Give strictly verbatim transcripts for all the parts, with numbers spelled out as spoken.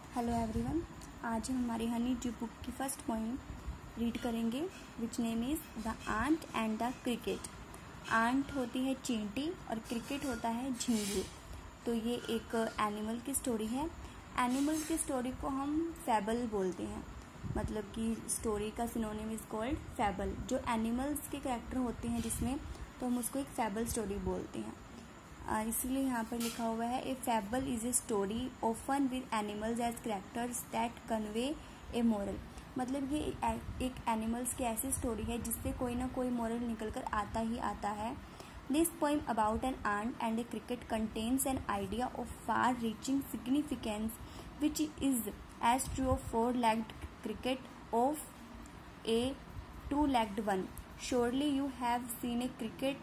Hello everyone, आज हम हमारी हनी ड्यू बुक की फर्स्ट पोइम रीड करेंगे which name is the ant and the cricket. Ant होती है चींटी और क्रिकेट होता है झिंगुर। तो ये एक एनिमल की स्टोरी है। एनिमल की स्टोरी को हम फैबल बोलते हैं, मतलब कि स्टोरी का सिनोनिम इज़ कॉल्ड फैबल। जो एनिमल्स के कैरेक्टर होते हैं जिसमें, तो हम उसको एक फैबल स्टोरी बोलते हैं। इसीलिए यहाँ पर लिखा हुआ है a fable is a story often with animals as characters that convey a moral. मतलब ये एक एनिमल्स की ऐसी स्टोरी है जिससे कोई ना कोई मोरल निकल कर आता ही आता है। This poem about an ant and a cricket contains an idea of far reaching significance which is as true of four legged cricket of a two legged one. Surely you have seen a cricket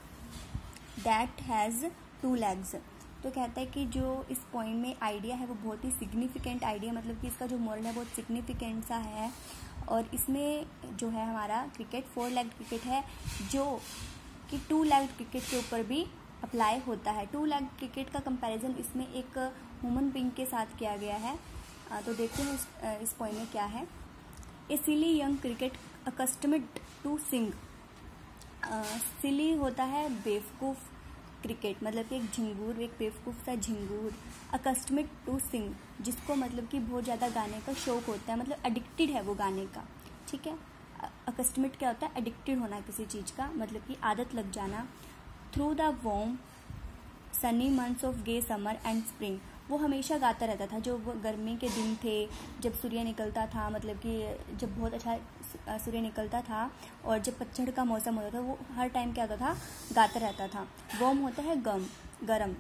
that has two legs. तो कहता है कि जो इस poem में idea है वो बहुत ही सिग्निफिकेंट आइडिया, मतलब कि इसका जो मोरल है बहुत सिग्निफिकेंट सा है। और इसमें जो है हमारा क्रिकेट फोर लेग क्रिकेट है जो कि टू लेग क्रिकेट के ऊपर भी अप्लाई होता है। टू लेग क्रिकेट का कंपैरिजन इसमें एक ह्यूमन बीइंग के साथ किया गया है। तो देखते हैं इस, इस पोइम में क्या है। A silly young cricket accustomed to sing. Silly होता है बेवकूफ़, क्रिकेट मतलब कि एक झिंगूर, एक बेवकूफ़ सा झिंगूर। अकस्टम्ड टू सिंग, जिसको मतलब कि बहुत ज़्यादा गाने का शौक होता है, मतलब एडिक्टेड है वो गाने का। ठीक है, अकस्टम्ड क्या होता है? एडिक्टेड होना किसी चीज़ का, मतलब कि आदत लग जाना। Through the warm sunny months of gay summer and spring, वो हमेशा गाता रहता था। जो वो गर्मी के दिन थे जब सूर्य निकलता था, मतलब कि जब बहुत अच्छा सूर्य निकलता था, और जब पतझड़ का मौसम होता था वो हर टाइम क्या होता था? गाता रहता था। वॉर्म होता है गम गरम,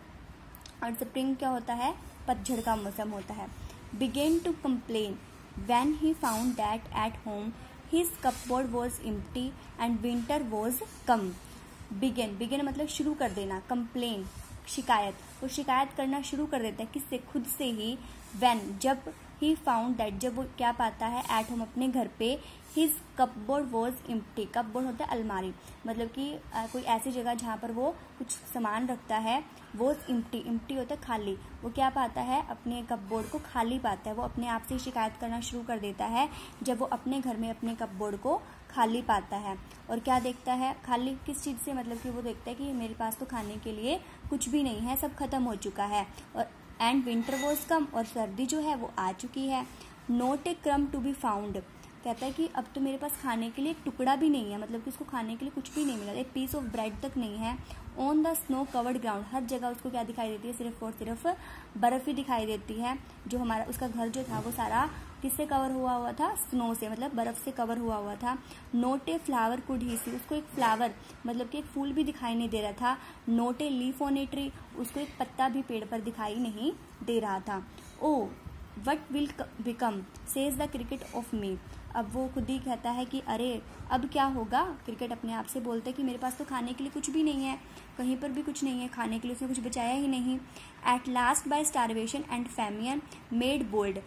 और स्प्रिंग क्या होता है? पतझड़ का मौसम होता है। Began to complain when he found that at home his cupboard was empty and winter was come. Began began मतलब शुरू कर देना, कंप्लेन शिकायत, वो शिकायत करना शुरू कर देता है किससे? खुद से ही। व्हेन जब, ही फाउंड दैट जब वो क्या पाता है? एट होम अपने घर पे। His cupboard was empty, cupboard होता है अलमारी, मतलब कि आ, कोई ऐसी जगह जहाँ पर वो कुछ सामान रखता है। वॉज एम्प्टी, एम्प्टी होता है खाली। वो क्या पाता है? अपने कपबोर्ड को खाली पाता है। वो अपने आप से शिकायत करना शुरू कर देता है जब वो अपने घर में अपने कपबोर्ड को खाली पाता है। और क्या देखता है? खाली किस चीज़ से? मतलब कि वो देखता है कि मेरे पास तो खाने के लिए कुछ भी नहीं है, सब खत्म हो चुका है। और एंड विंटर वॉज कम, और सर्दी जो है वो आ चुकी है। नॉट ए क्रम टू बी फाउंड, कहता है कि अब तो मेरे पास खाने के लिए एक टुकड़ा भी नहीं है, मतलब कि उसको खाने के लिए कुछ भी नहीं मिला, एक पीस ऑफ ब्रेड तक नहीं है। On the snow covered ground, हर जगह उसको क्या दिखाई देती है? सिर्फ और सिर्फ बर्फ़ ही दिखाई देती है। जो हमारा उसका घर जो था वो सारा किससे कवर हुआ हुआ था? स्नो से, मतलब बर्फ़ से कवर हुआ हुआ था। Not a flower could he see, उसको एक फ्लावर मतलब कि एक फूल भी दिखाई नहीं दे रहा था। Not a leaf on a tree, उसको एक पत्ता भी पेड़ पर दिखाई नहीं दे रहा था। Oh what will become says the cricket of me, अब वो खुद ही कहता है कि अरे अब क्या होगा? क्रिकेट अपने आप से बोलता है कि मेरे पास तो खाने के लिए कुछ भी नहीं है, कहीं पर भी कुछ नहीं है, खाने के लिए उसने कुछ बचाया ही नहीं। At last by starvation and famine made bold,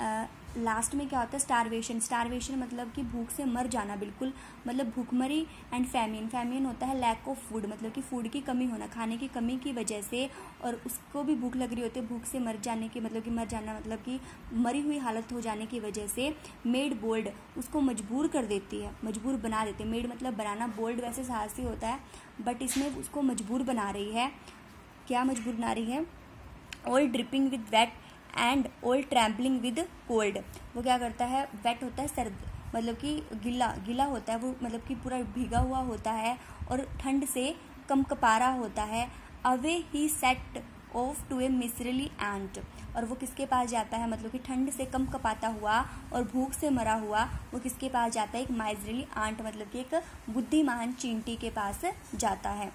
last में क्या होता है? स्टारवेशन, स्टारवेशन मतलब कि भूख से मर जाना, बिल्कुल मतलब भूखमरी। एंड फैमियन, फैमियन होता है लैक ऑफ फूड, मतलब कि फूड की कमी होना, खाने की कमी की वजह से, और उसको भी भूख लग रही होती है, भूख से मर जाने की मतलब कि मर जाना मतलब कि मरी हुई हालत हो जाने की वजह से मेड बोल्ड, उसको मजबूर कर देती है, मजबूर बना देती है। मेड मतलब बनाना, बोल्ड वैसे साहसी होता है, बट इसमें उसको मजबूर बना रही है। क्या मजबूर बना रही है? All dripping with wet and all trembling with cold, वो क्या करता है? वेट होता है सर्द, मतलब कि गिला गिला होता है वो, मतलब कि पूरा भीगा हुआ होता है और ठंड से कंपकपा होता है। Away he set off to a miserly ant, और वो किसके पास जाता है? मतलब कि ठंड से कंपकपाता हुआ और भूख से मरा हुआ वो किसके पास जाता है? एक माइजरली आंट, मतलब कि एक बुद्धिमान चींटी के पास जाता है।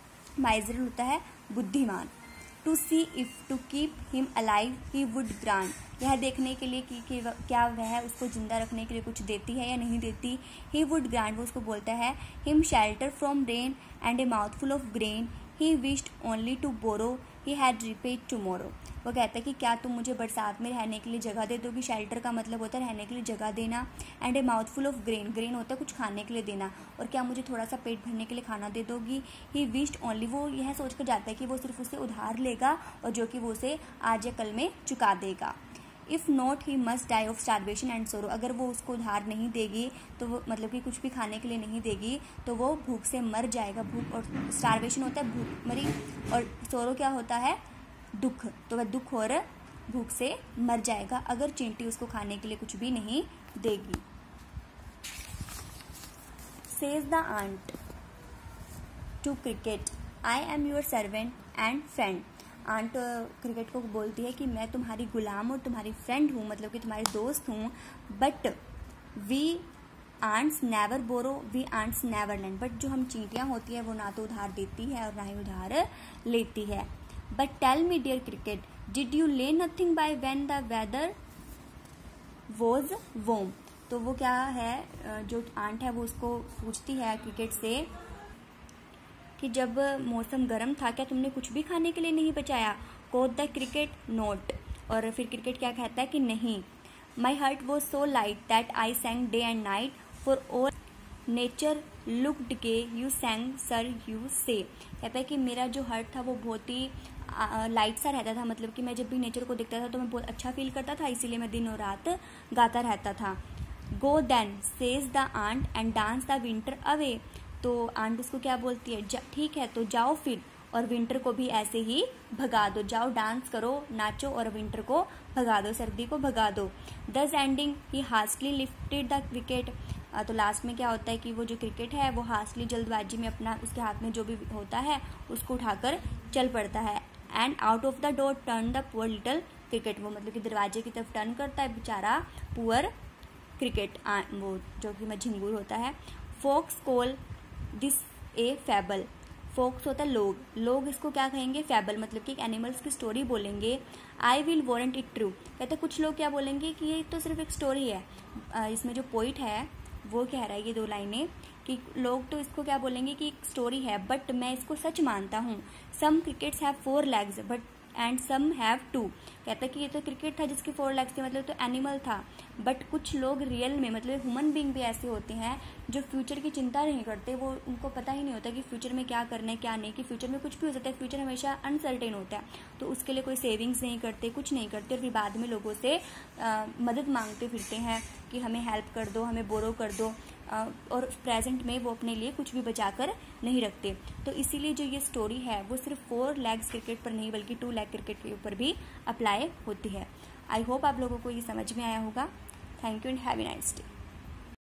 माइजरल होता है बुद्धिमान। To see if to keep him alive he would grant, यह देखने के लिए कि, कि क्या वह उसको जिंदा रखने के लिए कुछ देती है या नहीं देती। ही वुड ग्रांट, वो उसको बोलता है। Him shelter from rain and a mouthful of grain, he wished only to borrow, he had repaid tomorrow, वो कहता है कि क्या तुम मुझे बरसात में रहने के लिए जगह दे दोगी? शेल्टर का मतलब होता है रहने के लिए जगह देना। And a mouthful of grain, grain होता है कुछ खाने के लिए देना, और क्या मुझे थोड़ा सा पेट भरने के लिए खाना दे दोगी? ही विश्ड ओनली, वो यह सोचकर जाता है कि वो सिर्फ उसे उधार लेगा और जो कि वो उसे आज या कल में चुका देगा। If not he must die of starvation and sorrow, अगर वो उसको उधार नहीं देगी तो वो मतलब कि कुछ भी खाने के लिए नहीं देगी तो वो भूख से मर जाएगा। भूख और स्टारवेशन होता है भूख मरी, और सोरो क्या होता है दुख, तो वह दुख और भूख से मर जाएगा अगर चींटी उसको खाने के लिए कुछ भी नहीं देगी। Says the ant to cricket, I am your servant and friend. Ant cricket को बोलती है कि मैं तुम्हारी गुलाम और तुम्हारी फ्रेंड हूँ, मतलब कि तुम्हारी दोस्त हूँ। But we ants never borrow, we ants never lend, but जो हम चींटियाँ होती है वो ना तो उधार देती है और ना ही उधार लेती है। But tell me dear cricket, did you lay nothing by when the weather was warm. तो वो क्या है, जो आंट है वो उसको पूछती है क्रिकेट से कि जब मौसम गर्म था क्या तुमने कुछ भी खाने के लिए नहीं बचाया। कोट द क्रिकेट नोट, और फिर क्रिकेट क्या कहता है कि नहीं। My heart was so light that I sang day and night for all nature looked gay you sang sir you say. कहता है कि मेरा जो हार्ट था वो बहुत ही लाइट सा रहता था, मतलब कि मैं जब भी नेचर को देखता था तो मैं बहुत अच्छा फील करता था, इसीलिए मैं दिन और रात गाता रहता था। Go then says the ant and dance the winter away. तो आंट उसको क्या बोलती है, ठीक है तो जाओ फिर और विंटर को भी ऐसे ही भगा दो, जाओ डांस करो नाचो और विंटर को भगा दो, सर्दी को भगा दो। Thus ending he hastily lifted the cricket. तो लास्ट में क्या होता है कि वो जो क्रिकेट है वो हास्टली जल्दबाजी में अपना उसके हाथ में जो भी होता है उसको उठाकर चल पड़ता है। And out of the door turn the poor little cricket, वो मतलब कि दरवाजे की तरफ टर्न करता है बेचारा पुअर क्रिकेट, वो जो कि झिंगूर होता है। Folks call this a fable, folks होता है लोग, लोग इसको क्या कहेंगे फैबल, मतलब कि एक एनिमल्स की स्टोरी बोलेंगे। I will warrant it true, कहते कुछ लोग क्या बोलेंगे कि ये तो सिर्फ एक स्टोरी है। इसमें जो पोइट है वो कह रहा है ये दो लाइनें कि लोग तो इसको क्या बोलेंगे कि एक स्टोरी है बट मैं इसको सच मानता हूँ। Some crickets have four legs but and some have two, कहता है कि ये तो क्रिकेट था जिसके फोर लेग्स थे, मतलब तो एनिमल था, बट कुछ लोग रियल में मतलब ह्यूमन बीइंग भी ऐसे होते हैं जो फ्यूचर की चिंता नहीं करते। वो उनको पता ही नहीं होता कि फ्यूचर में क्या करना है क्या नहीं, कि फ्यूचर में कुछ भी हो सकता है, फ्यूचर हमेशा अनसर्टेन होता है, तो उसके लिए कोई सेविंग्स नहीं करते, कुछ नहीं करते, और फिर बाद में लोगों से आ, मदद मांगते फिरते हैं कि हमें हेल्प कर दो, हमें बोरो कर दो, आ, और प्रेजेंट में वो अपने लिए कुछ भी बचा कर नहीं रखते। तो इसीलिए जो ये स्टोरी है वो सिर्फ फोर लेग्स क्रिकेट पर नहीं बल्कि टू लेग क्रिकेट के ऊपर भी अप्लाई होती है। आई होप आप लोगों को ये समझ में आया होगा। Thank you and have a nice day.